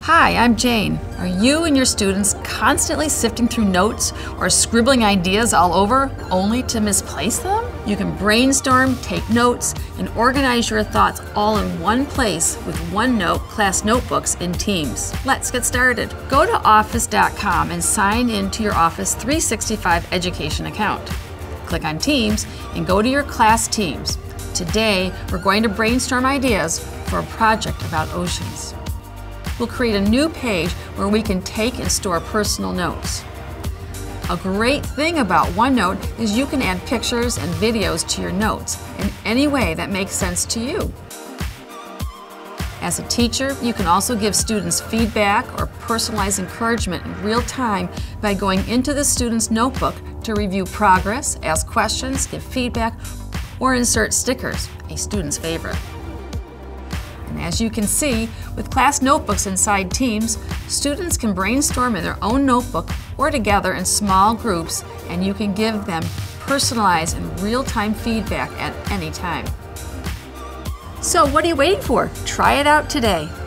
Hi, I'm Jane. Are you and your students constantly sifting through notes or scribbling ideas all over only to misplace them? You can brainstorm, take notes, and organize your thoughts all in one place with OneNote Class Notebooks in Teams. Let's get started. Go to office.com and sign into your Office 365 education account. Click on Teams and go to your class teams. Today, we're going to brainstorm ideas for a project about oceans. We'll create a new page where we can take and store personal notes. A great thing about OneNote is you can add pictures and videos to your notes in any way that makes sense to you. As a teacher, you can also give students feedback or personalized encouragement in real time by going into the student's notebook to review progress, ask questions, give feedback, or insert stickers, a student's favorite. And as you can see, with class notebooks inside Teams, students can brainstorm in their own notebook or together in small groups, and you can give them personalized and real-time feedback at any time. So what are you waiting for? Try it out today.